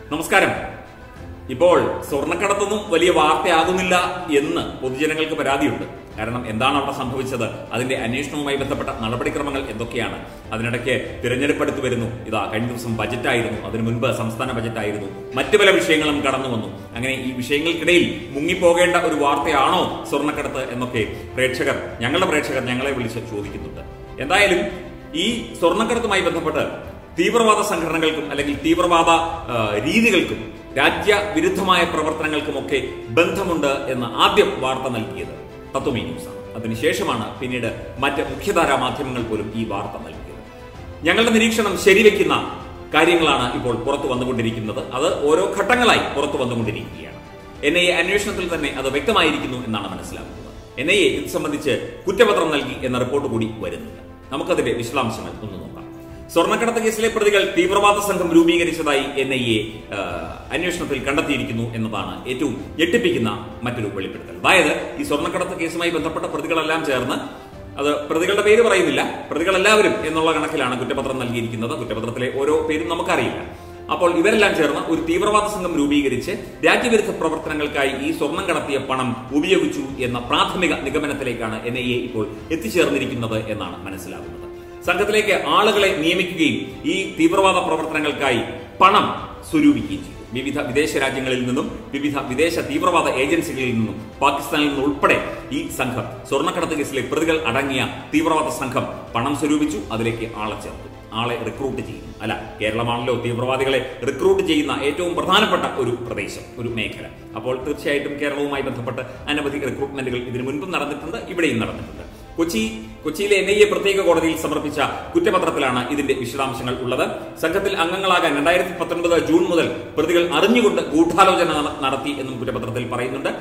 നമസ്കാരം. ഇപ്പോൾ സ്വർണ്ണക്കടത്തൊന്നും വലിയ വാർത്തയാകുന്നില്ല എന്ന് പൊതുജനങ്ങൾക്ക് പരാതിയുണ്ട്. കാരണം എന്താണ് അവിടെ സംഭവിച്ചത്, അതിന്റെ അന്വേഷണവുമായി ബന്ധപ്പെട്ട നടപടിക്രമങ്ങൾ എന്തൊക്കെയാണ്. അതിനിടയ്ക്ക് തിരഞ്ഞെടുപ്പ് അടുത്ത് വരുന്നു. ഇതാ കഴിഞ്ഞ ദിവസം ബജറ്റായിരുന്നു, അതിനു മുൻപ് സംസ്ഥാന ബജറ്റായിരുന്നു, മറ്റു പല വിഷയങ്ങളും കടന്നു വന്നു. അങ്ങനെ ഈ വിഷയങ്ങൾക്കിടയിൽ മുങ്ങിപ്പോകേണ്ട ഒരു വാർത്തയാണോ സ്വർണ്ണക്കടത്ത് എന്നൊക്കെ ഞങ്ങളുടെ പ്രേക്ഷകർ ഞങ്ങളെ വിളിച്ച് ചോദിക്കുന്നുണ്ട്. എന്തായാലും ഈ സ്വർണ്ണക്കടത്തുമായി ബന്ധപ്പെട്ട് തീവ്രവാദ സംഘടനകൾക്കും അല്ലെങ്കിൽ തീവ്രവാദ രീതികൾക്കും രാജ്യവിരുദ്ധമായ പ്രവർത്തനങ്ങൾക്കുമൊക്കെ ബന്ധമുണ്ട് എന്ന് ആദ്യം വാർത്ത നൽകിയത് തത്വമേ ന്യൂസാണ്. അതിനുശേഷമാണ് പിന്നീട് മറ്റ് മുഖ്യധാരാ മാധ്യമങ്ങൾ പോലും ഈ വാർത്ത നൽകിയത്. ഞങ്ങളുടെ നിരീക്ഷണം ശരിവെക്കുന്ന കാര്യങ്ങളാണ് ഇപ്പോൾ പുറത്തു വന്നുകൊണ്ടിരിക്കുന്നത്. അത് ഓരോ ഘട്ടങ്ങളായി പുറത്തു വന്നുകൊണ്ടിരിക്കുകയാണ്. NIA അന്വേഷണത്തിൽ തന്നെ അത് വ്യക്തമായിരിക്കുന്നു എന്നാണ് മനസ്സിലാക്കുന്നത്. NIA ഇത് സംബന്ധിച്ച് കുറ്റപത്രം നൽകി എന്ന റിപ്പോർട്ട് കൂടി വരുന്നുണ്ട്. നമുക്കതിന്റെ വിശദാംശങ്ങൾ ഒന്ന് നോക്കാം. സ്വർണ്ണക്കടത്ത് കേസിലെ പ്രതികൾ തീവ്രവാദ സംഘം രൂപീകരിച്ചതായി NIA അന്വേഷണത്തിൽ കണ്ടെത്തിയിരിക്കുന്നു എന്നതാണ് ഏറ്റവും ഞെട്ടിപ്പിക്കുന്ന മറ്റൊരു വെളിപ്പെടുത്തൽ. അതായത് ഈ സ്വർണ്ണക്കടത്ത് കേസുമായി ബന്ധപ്പെട്ട പ്രതികളെല്ലാം ചേർന്ന്, അത് പ്രതികളുടെ പേര് പറയുന്നില്ല, പ്രതികളെല്ലാവരും എന്നുള്ള കണക്കിലാണ് കുറ്റപത്രം നൽകിയിരിക്കുന്നത്. കുറ്റപത്രത്തിലെ ഓരോ പേരും നമുക്കറിയില്ല. അപ്പോൾ ഇവരെല്ലാം ചേർന്ന് ഒരു തീവ്രവാദ സംഘം രൂപീകരിച്ച് രാജ്യവിരുദ്ധ പ്രവർത്തനങ്ങൾക്കായി ഈ സ്വർണം കടത്തിയ പണം ഉപയോഗിച്ചു എന്ന പ്രാഥമിക നിഗമനത്തിലേക്കാണ് NIA ഇപ്പോൾ എത്തിച്ചേർന്നിരിക്കുന്നത് എന്നാണ് മനസ്സിലാകുന്നത്. സംഘത്തിലേക്ക് ആളുകളെ നിയമിക്കുകയും ഈ തീവ്രവാദ പ്രവർത്തനങ്ങൾക്കായി പണം സ്വരൂപിക്കുകയും ചെയ്തു. വിവിധ വിദേശ രാജ്യങ്ങളിൽ നിന്നും വിവിധ വിദേശ തീവ്രവാദ ഏജൻസികളിൽ നിന്നും പാകിസ്ഥാനിൽ നിന്നും ഉൾപ്പെടെ ഈ സംഘം, സ്വർണ്ണക്കടത്ത് കേസിലെ പ്രതികൾ അടങ്ങിയ തീവ്രവാദ സംഘം പണം സ്വരൂപിച്ചു. അതിലേക്ക് ആളെ ചേർത്തു, ആളെ റിക്രൂട്ട് ചെയ്യുന്നു. അല്ല, കേരളമാണല്ലോ തീവ്രവാദികളെ റിക്രൂട്ട് ചെയ്യുന്ന ഏറ്റവും പ്രധാനപ്പെട്ട ഒരു പ്രദേശം, ഒരു മേഖല. അപ്പോൾ തീർച്ചയായിട്ടും കേരളവുമായി ബന്ധപ്പെട്ട് അനവധി റിക്രൂട്ട്മെന്റുകൾ ഇതിനു മുൻപും നടന്നിട്ടുണ്ട്, ഇവിടെയും നടന്നിട്ടുണ്ട്. കൊച്ചിയിലെ NIA പ്രത്യേക കോടതിയിൽ സമർപ്പിച്ച കുറ്റപത്രത്തിലാണ് ഇതിന്റെ വിശദാംശങ്ങൾ ഉള്ളത്. സംഘത്തിൽ അംഗങ്ങളാകാൻ 2019 ജൂൺ മുതൽ പ്രതികൾ അറിഞ്ഞുകൊണ്ട് ഗൂഢാലോചന നടത്തി എന്നും കുറ്റപത്രത്തിൽ പറയുന്നുണ്ട്.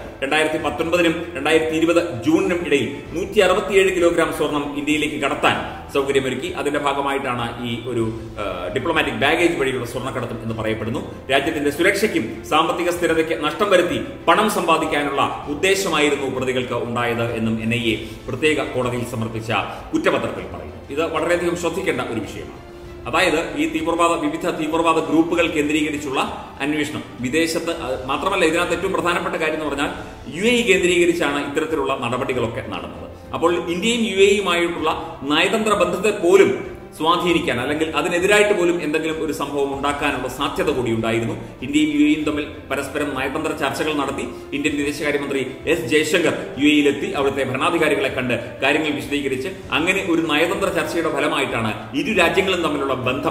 2019 2020 ജൂണിനും ഇടയിൽ 167 കിലോഗ്രാം സ്വർണം ഇന്ത്യയിലേക്ക് കടത്താൻ സൗകര്യമൊരുക്കി. അതിന്റെ ഭാഗമായിട്ടാണ് ഈ ഒരു ഡിപ്ലോമാറ്റിക് ബാഗേജ് വഴിയുള്ള സ്വർണ്ണക്കടത്തും എന്ന് പറയപ്പെടുന്നു. രാജ്യത്തിന്റെ സുരക്ഷയ്ക്കും സാമ്പത്തിക സ്ഥിരതയ്ക്ക് നഷ്ടം വരുത്തി പണം സമ്പാദിക്കാനുള്ള ഉദ്ദേശമായിരുന്നു പ്രതികൾക്ക് ഉണ്ടായത് എന്നും NIA പ്രത്യേക കോടതിയിൽ സമർപ്പിച്ച കുറ്റപത്രത്തിൽ പറയുന്നു. ഇത് വളരെയധികം ശ്രദ്ധിക്കേണ്ട ഒരു വിഷയമാണ്. അതായത് ഈ വിവിധ തീവ്രവാദ ഗ്രൂപ്പുകൾ കേന്ദ്രീകരിച്ചുള്ള അന്വേഷണം വിദേശത്ത് മാത്രമല്ല, ഇതിനകത്ത് ഏറ്റവും പ്രധാനപ്പെട്ട കാര്യം എന്ന് പറഞ്ഞാൽ UAE കേന്ദ്രീകരിച്ചാണ് ഇത്തരത്തിലുള്ള നടപടികളൊക്കെ നടന്നത്. അപ്പോൾ ഇന്ത്യയും UAEയുമായിട്ടുള്ള നയതന്ത്ര ബന്ധത്തെ പോലും സ്വാധീനിക്കാൻ അല്ലെങ്കിൽ അതിനെതിരായിട്ട് പോലും എന്തെങ്കിലും ഒരു സംഭവം ഉണ്ടാക്കാനുള്ള സാധ്യത കൂടി ഉണ്ടായിരുന്നു. ഇന്ത്യയും UAEയും തമ്മിൽ പരസ്പരം നയതന്ത്ര ചർച്ചകൾ നടത്തി. ഇന്ത്യൻ വിദേശകാര്യമന്ത്രി S ജയശങ്കർ UAEയിലെത്തി അവിടുത്തെ ഭരണാധികാരികളെ കണ്ട് കാര്യങ്ങൾ വിശദീകരിച്ച് അങ്ങനെ ഒരു നയതന്ത്ര ചർച്ചയുടെ ഫലമായിട്ടാണ് ഇരു രാജ്യങ്ങളും തമ്മിലുള്ള ബന്ധം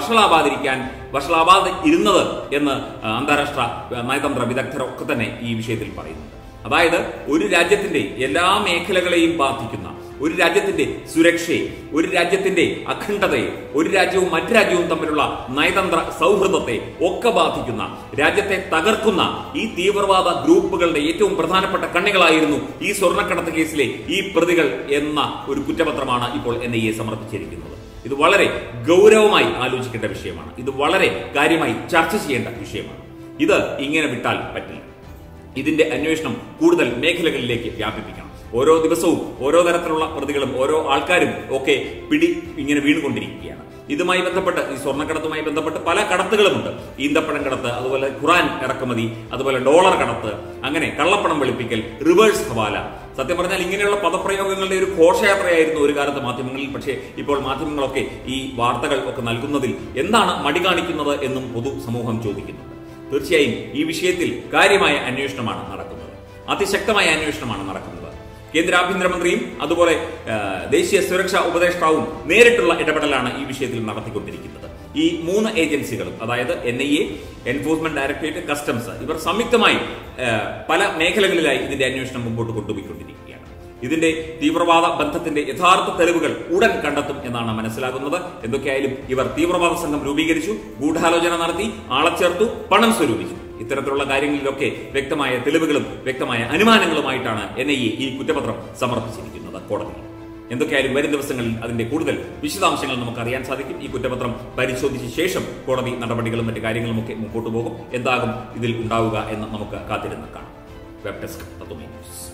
വഷളാവാതെ ഇരുന്നത് എന്ന് അന്താരാഷ്ട്ര നയതന്ത്ര വിദഗ്ധർ ഒക്കെ തന്നെ ഈ വിഷയത്തിൽ പറയുന്നുണ്ട്. അതായത് ഒരു രാജ്യത്തിന്റെ എല്ലാ മേഖലകളെയും ബാധിക്കുന്ന, ഒരു രാജ്യത്തിന്റെ സുരക്ഷയെ, ഒരു രാജ്യത്തിന്റെ അഖണ്ഡതയെ, ഒരു രാജ്യവും മറ്റു രാജ്യവും തമ്മിലുള്ള നയതന്ത്ര സൗഹൃദത്തെ ഒക്കെ ബാധിക്കുന്ന, രാജ്യത്തെ തകർക്കുന്ന ഈ തീവ്രവാദ ഗ്രൂപ്പുകളുടെ ഏറ്റവും പ്രധാനപ്പെട്ട കണ്ണികളായിരുന്നു ഈ സ്വർണ്ണക്കടത്ത് കേസിലെ ഈ പ്രതികൾ എന്ന ഒരു കുറ്റപത്രമാണ് ഇപ്പോൾ NIA സമർപ്പിച്ചിരിക്കുന്നത്. ഇത് വളരെ ഗൗരവമായി ആലോചിക്കേണ്ട വിഷയമാണ്. ഇത് വളരെ കാര്യമായി ചർച്ച ചെയ്യേണ്ട വിഷയമാണ്. ഇത് ഇങ്ങനെ വിട്ടാൽ പറ്റില്ല. ഇതിന്റെ അന്വേഷണം കൂടുതൽ മേഖലകളിലേക്ക് വ്യാപിപ്പിക്കണം. ഓരോ ദിവസവും ഓരോ തരത്തിലുള്ള പ്രതികളും ഓരോ ആൾക്കാരും ഒക്കെ ഇങ്ങനെ വീണുകൊണ്ടിരിക്കുകയാണ്. ഇതുമായി ബന്ധപ്പെട്ട്, ഈ സ്വർണ്ണക്കടത്തുമായി ബന്ധപ്പെട്ട് പല കടത്തുകളുമുണ്ട്. ഈന്തപ്പഴം കടത്ത്, അതുപോലെ ഖുറാൻ ഇറക്കുമതി, അതുപോലെ ഡോളർ കടത്ത്, അങ്ങനെ കള്ളപ്പണം വെളുപ്പിക്കൽ, റിവേഴ്സ് ഹവാല. സത്യം പറഞ്ഞാൽ ഇങ്ങനെയുള്ള പദപ്രയോഗങ്ങളുടെ ഒരു ഘോഷയാത്രയായിരുന്നു ഒരു കാലത്ത് മാധ്യമങ്ങളിൽ. പക്ഷേ ഇപ്പോൾ മാധ്യമങ്ങളൊക്കെ ഈ വാർത്തകൾ ഒക്കെ നൽകുന്നതിൽ എന്താണ് മടി കാണിക്കുന്നത് എന്നും പൊതുസമൂഹം ചോദിക്കുന്നുണ്ട്. തീർച്ചയായും ഈ വിഷയത്തിൽ കാര്യമായ അന്വേഷണമാണ് നടക്കുന്നത്, അതിശക്തമായ അന്വേഷണമാണ് നടക്കുന്നത്. കേന്ദ്ര ആഭ്യന്തരമന്ത്രിയും അതുപോലെ ദേശീയ സുരക്ഷാ ഉപദേഷ്ടാവും നേരിട്ടുള്ള ഇടപെടലാണ് ഈ വിഷയത്തിൽ നടത്തിക്കൊണ്ടിരിക്കുന്നത്. ഈ 3 ഏജൻസികളും, അതായത് NIA, എൻഫോഴ്സ്മെന്റ് ഡയറക്ടറേറ്റ്, കസ്റ്റംസ്, ഇവർ സംയുക്തമായി പല മേഖലകളിലായി ഇതിന്റെ അന്വേഷണം മുമ്പോട്ട് കൊണ്ടുപോയിക്കൊണ്ടിരിക്കുകയാണ്. ഇതിന്റെ തീവ്രവാദ ബന്ധത്തിന്റെ യഥാർത്ഥ തെളിവുകൾ ഉടൻ കണ്ടെത്തും എന്നാണ് മനസ്സിലാകുന്നത്. എന്തൊക്കെയായാലും ഇവർ തീവ്രവാദ സംഘം രൂപീകരിച്ചു, ഗൂഢാലോചന നടത്തി, ആളെ ചേർത്തു, പണം സ്വരൂപിച്ചു. ഇത്തരത്തിലുള്ള കാര്യങ്ങളിലൊക്കെ വ്യക്തമായ തെളിവുകളും വ്യക്തമായ അനുമാനങ്ങളുമായിട്ടാണ് NIA ഈ കുറ്റപത്രം സമർപ്പിച്ചിരിക്കുന്നത് കോടതിയിൽ. എന്തൊക്കെയായാലും വരും ദിവസങ്ങളിൽ അതിന്റെ കൂടുതൽ വിശദാംശങ്ങൾ നമുക്ക് അറിയാൻ സാധിക്കും. ഈ കുറ്റപത്രം പരിശോധിച്ച ശേഷം കോടതി നടപടികളും മറ്റു കാര്യങ്ങളുമൊക്കെ മുമ്പോട്ട് പോകും. എന്താകും ഇതിൽ ഉണ്ടാവുക എന്ന് നമുക്ക് കാത്തിരുന്ന് കാണാം. വെബ് ഡെസ്ക് തത്വമേ ന്യൂസ്.